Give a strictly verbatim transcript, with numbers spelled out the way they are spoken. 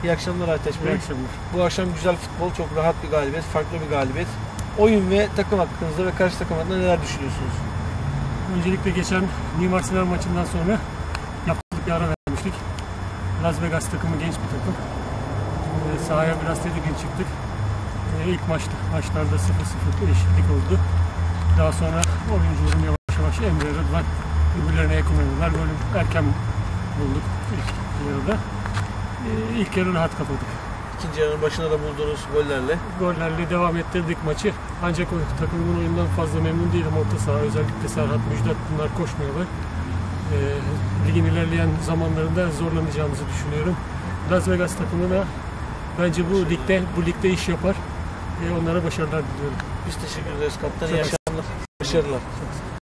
İyi akşamlar Aytaç Bey. İyi akşamlar. Bu akşam güzel futbol, çok rahat bir galibiyet, farklı bir galibiyet. Oyun ve takım hakkınızda ve karşı takım hakkında neler düşünüyorsunuz? Öncelikle geçen Mimar Sinan maçından sonra yaptık bir ara vermiştik. Las Vegas takımı genç bir takım. Ee, sahaya biraz tedirgin çıktık. Ee, ilk maçta, maçlarda sıfır sıfır eşitlik oldu. Daha sonra oyuncuların yavaş yavaş Emre, Rıdvan birbirlerine yakın oynadılar. Golü erken bulduk ilk yarıda. Ee, ilk yarı rahat kapadık. İkinci yarının başına da bulduğunuz gollerle. Gollerle devam ettirdik maçı. Ancak o takımın oyundan fazla memnun değilim. Orta saha, özellikle Serhat, Müjdat bunlar koşmuyorlar. Ee, ligin ilerleyen zamanlarında zorlanacağımızı düşünüyorum. Las Vegas takımına bence bu ligde bu ligde iş yapar. Ee, onlara başarılar diliyorum. Biz teşekkür ederiz kaptan. İyi akşamlar. Başarılar.